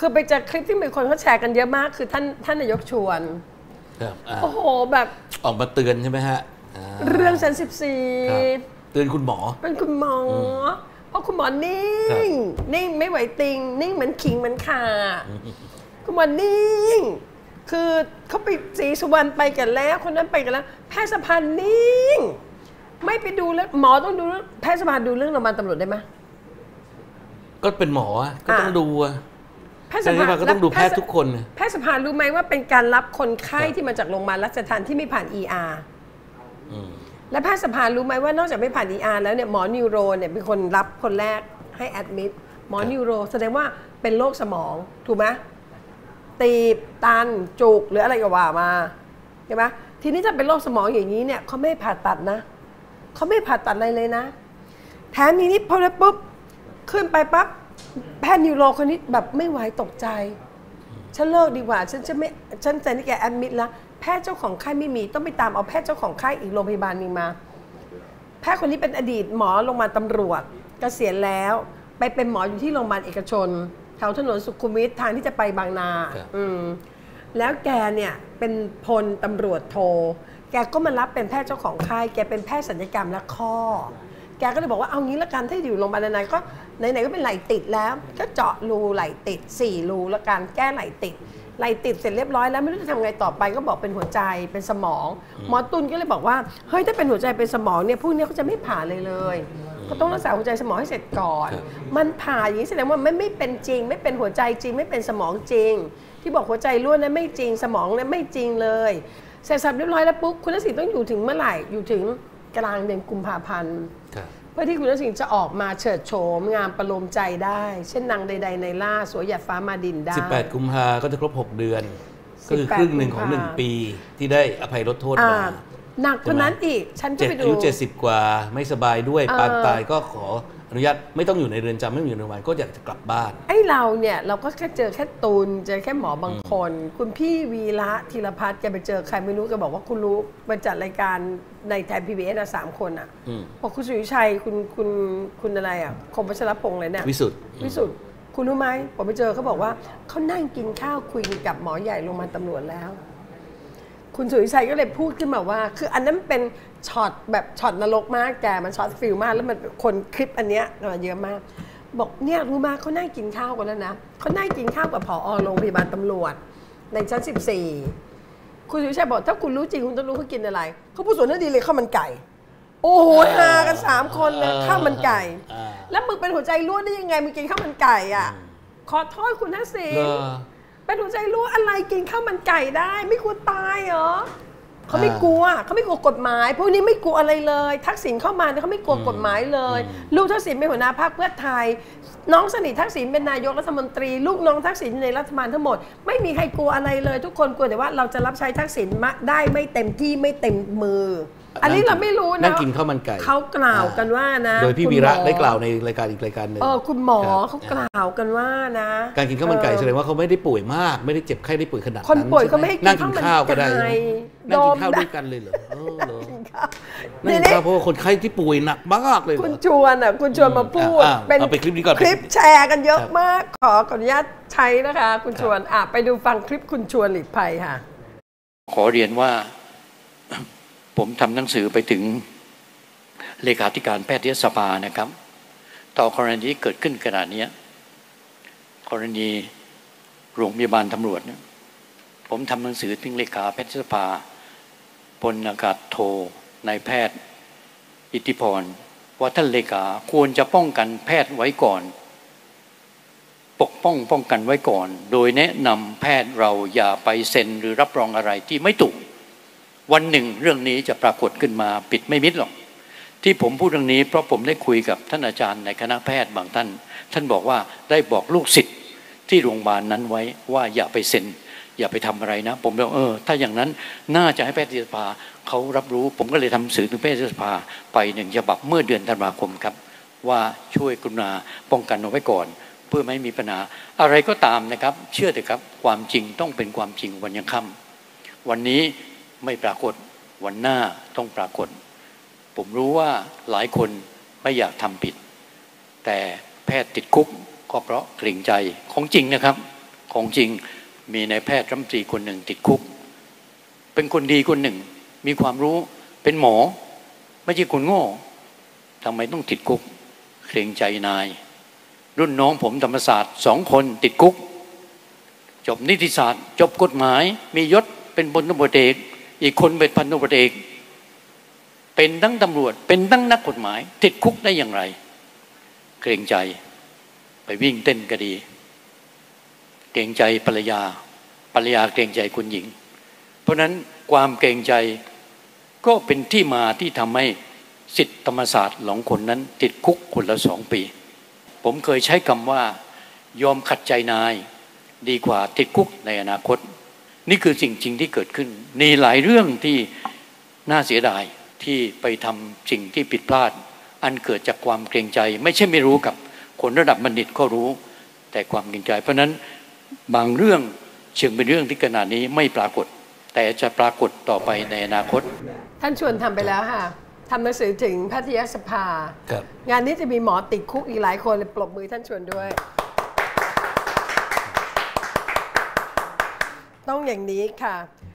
คือไปเจอคลิปที่มีคนเขาแชร์กันเยอะมากคือท่านนายกชวนโอ้โหแบบออกมาเตือนใช่ไหมฮะเรื่องชั้น14 เตือนคุณหมอเป็นคุณหมอเพราะคุณหมอนิ่งไม่ไหวติงนิ่งเหมือนขิงเหมือนข่าคุณหมอนิ่งคือเขาไปศรีสุวรรณไปกันแล้วคนนั้นไปกันแล้วแพทยสภานิ่งไม่ไปดูแล้วหมอต้องดูแพทยสภาดูเรื่องโรงพยาบาลตำรวจได้ไหมก็เป็นหมอก็ต้องดูแพทยสภาก็ต้องดูแพทย์ทุกคนแพทยสภารู้ไหมว่าเป็นการรับคนไข้ที่มาจากโรงพยาบาลราชทัณฑ์ที่ไม่ผ่าน ER และแพทยสภารู้ไหมว่านอกจากไม่ผ่าน ER แล้วเนี่ยหมอนิวโรเนี่ยเป็นคนรับคนแรกให้แอดมิดหมอนิวโรแสดงว่าเป็นโรคสมองถูกไหมตีบตันจุกหรืออะไรก็ว่ามาใช่ไหมทีนี้ถ้าเป็นโรคสมองอย่างนี้เนี่ยเขาไม่ผ่าตัดนะเขาไม่ผ่าตัดอะไรเลยนะแถมนี้พอแล้วปุ๊บขึ้นไปปั๊บแพทย์นิวโรคนนี้แบบไม่ไหวตกใจฉันเลิกดีกว่าฉันจะนี่แกแอดมิดแล้วแพทย์เจ้าของไข้ไม่มีต้องไปตามเอาแพทย์เจ้าของไข้อีกโรงพยาบาลนึงมาแพทย์คนนี้เป็นอดีตหมอโรงพยาบาลตำรวจเกษียณแล้วไปเป็นหมออยู่ที่โรงพยาบาลเอกชนแถวถนนสุขุมวิททางที่จะไปบางนาแล้วแกเนี่ยเป็นพลตำรวจโทแกก็มารับเป็นแพทย์เจ้าของไข้แกเป็นแพทย์ศัลยกรรมและข้อแกก็เลยบอกว่าเอางี้ละกันถ้าอยู่โรงพยาบาลไหนก็ไหนๆก็เป็นไหล่ติดแล้วก็เจาะรูไหล่ติด4รูละกันแก้ไหล่ติดเสร็จเรียบร้อยแล้วไม่รู้จะทำไงต่อไปก็บอกเป็นหัวใจเป็นสมองหมอตุลก็เลยบอกว่าเฮ้ยถ้าเป็นหัวใจเป็นสมองเนี่ยพวกนี้เขาจะไม่ผ่าเลยก็ต้องรักษาหัวใจสมองให้เสร็จก่อนมันผ่าอย่างนี้แสดงว่าไม่เป็นจริงไม่เป็นหัวใจจริงไม่เป็นสมองจริงที่บอกหัวใจล้วนนั้นไม่จริงสมองนั้นไม่จริงเลยเสร็จสับเรียบร้อยแล้วปุ๊บคุณทักษิณต้องอยู่ถึงเมื่อไหร่อยู่ถึงกลางเดือนกุมภาพันธ์เพื่อที่คุณทักษิณจะออกมาเฉิดโฉมงามประโลมใจได้เช่นนางใดๆในล่าสวยหยาดฟ้ามาดินได้ 18 กุมภาก็จะครบ6 เดือนก็คือครึ่งหนึ่งของ1 ปีที่ได้อภัยลดโทษมาหนักกว่านั้นอีกฉันก็ไปดูอายุ70 กว่าไม่สบายด้วยปานตายก็ขออนุญาตไม่ต้องอยู่ในเรือนจำไม่อยู่ในโรงพยาบาลก็อยากจะกลับบ้านไอ้เราเนี่ยเราก็แค่เจอแค่ตูนเจอแค่หมอบางคนคุณพี่วีระธีรพัฒน์แกไปเจอใครไม่รู้แกบอกว่าคุณรู้มาจัดรายการในไทย PBS 3 คนอ่ะบอกคุณสุริชัยคุณอะไรอ่ะคมวัชรพงษ์อะไรเนี่ยวิสุทธ์คุณรู้ไหมผมไปเจอเขาบอกว่าเขานั่งกินข้าวคุยกับหมอใหญ่โรงพยาบาลตำรวจแล้วคุณสุริชัยก็เลยพูดขึ้นมาว่าคืออันนั้นเป็นช็อตแบบช็อตนรกมากแกมันช็อตฟิลมากแล้วมันคนคลิปอันเนี้ยเยอะมากบอกเนี่ยรู้มาเขานั่งกินข้าวกันแล้วนะเขานั่งกินข้าวกับผอ.โรงพยาบาลตำรวจในชั้น14คุณสุริชัยบอกถ้าคุณรู้จริงคุณต้องรู้เขากินอะไรเขาพูดสวนนั่นดีเลยข้าวมันไก่โอ้โหฮากัน3 คนเลยข้าวมันไก่แล้วมึงเป็นหัวใจรั่วได้ยังไงมึงกินข้าวมันไก่อ่ะขอโทษคุณทักษิณเป็นหัวใจรั่วอะไรกินข้าวมันไก่ได้ไม่กลัวตายเหรอเขาไม่กลัวกฎหมายพวกนี้ไม่กลัวอะไรเลยทักษิณเข้ามาเขาไม่กลัวกฎหมายเลยลูกทักษิณเป็นหัวหน้าพรรคเพื่อไทยน้องสนิททักษิณเป็นนายกรัฐมนตรีลูกน้องทักษิณในรัฐบาลทั้งหมดไม่มีใครกลัวอะไรเลยทุกคนกลัวแต่ว่าเราจะรับใช้ทักษิณได้ไม่เต็มที่ไม่เต็มมืออันนี้เราไม่รู้นะนั่งกินข้าวมันไก่เขากล่าวกันว่านะโดยพี่วีระได้กล่าวในรายการอีกรายการหนึ่งคุณหมอเขากล่าวกันว่านะการกินข้าวมันไก่แสดงว่าเขาไม่ได้ป่วยมากไม่ได้เจ็บไข้ได้ป่วยขนาดนั้นคนป่วยก็ไม่ให้นั่งกินข้าวก็ได้นั่งกินข้าวด้วยกันเลยเหรอนั่งกินข้าวเพราะว่าคนไข้ที่ป่วยหนักมากเลยคุณชวนมาพูดเป็นคลิปนี้ก่อนคลิปแชร์กันเยอะมากขออนุญาตใช้นะคะคุณชวนไปดูฟังคลิปคุณชวนหลีกภัยค่ะขอเรียนว่าผมทำหนังสือไปถึงเลขาธิการแพทยสภานะครับต่อกรณีที่เกิดขึ้นขณะนี้กรณีโรงพยาบาลตำรวจผมทำหนังสือถึงเลขาแพทยสภาพลอากาศโทนายแพทย์อิทธิพรว่าท่านเลขาควรจะป้องกันแพทย์ไว้ก่อนป้องกันไว้ก่อนโดยแนะนำแพทย์เราอย่าไปเซ็นหรือรับรองอะไรที่ไม่ถูกวันหนึ่งเรื่องนี้จะปรากฏขึ้นมาปิดไม่มิดหรอกที่ผมพูดเรื่องนี้เพราะผมได้คุยกับท่านอาจารย์ในคณะแพทย์บางท่านบอกว่าได้บอกลูกศิษย์ที่โรงพยาบาลนั้นไว้ว่าอย่าไปเซ็นอย่าไปทำอะไรนะผมบอกถ้าอย่างนั้นน่าจะให้แพทยสภาเขารับรู้ผมก็เลยทำหนังสือถึงแพทยสภาไป1 ฉบับเมื่อเดือนธันวาคมครับว่าช่วยกรุณาป้องกันเอาไว้ก่อนเพื่อไม่มีปัญหาอะไรก็ตามนะครับเชื่อเถอะครับความจริงต้องเป็นความจริงวันยังค่ำวันนี้ไม่ปรากฏวันหน้าต้องปรากฏผมรู้ว่าหลายคนไม่อยากทำผิดแต่แพทย์ติดคุกก็เพราะเกรงใจของจริงนะครับของจริงมีนายแพทย์รัฐมนตรีคนหนึ่งติดคุกเป็นคนดีคนหนึ่งมีความรู้เป็นหมอไม่ใช่คนโง่ทำไมต้องติดคุกเกรงใจนายรุ่นน้องผมธรรมศาสตร์2 คนติดคุกจบนิติศาสตร์จบกฎหมายมียศเป็นพลตำรวจเอกอีกคนเป็นพันตำรวจเอกเป็นทั้งตำรวจเป็นทั้งนักกฎหมายติดคุกได้อย่างไรเกรงใจไปวิ่งเต้นก็ดีเกรงใจภรรยาเกรงใจคุณหญิงเพราะนั้นความเกรงใจก็เป็นที่มาที่ทำให้ศิษย์ธรรมศาสตร์2 คนนั้นติดคุกคนละ2 ปีผมเคยใช้คำว่ายอมขัดใจนายดีกว่าติดคุกในอนาคตนี่คือสิ่งจริงที่เกิดขึ้นมีหลายเรื่องที่น่าเสียดายที่ไปทำสิ่งที่ผิดพลาดอันเกิดจากความเกรงใจไม่ใช่ไม่รู้กับคนระดับบัณฑิตก็รู้แต่ความเกรงใจเพราะนั้นบางเรื่องเชิงเป็นเรื่องที่ขณะนี้ไม่ปรากฏแต่จะปรากฏต่อไปในอนาคตท่านชวนทำไปแล้วค่ะทำหนังสือถึงแพทยสภางานนี้จะมีหมอติดคุกอีกหลายคนเลยปรบมือท่านชวนด้วยต้องอย่างนี้ค่ะ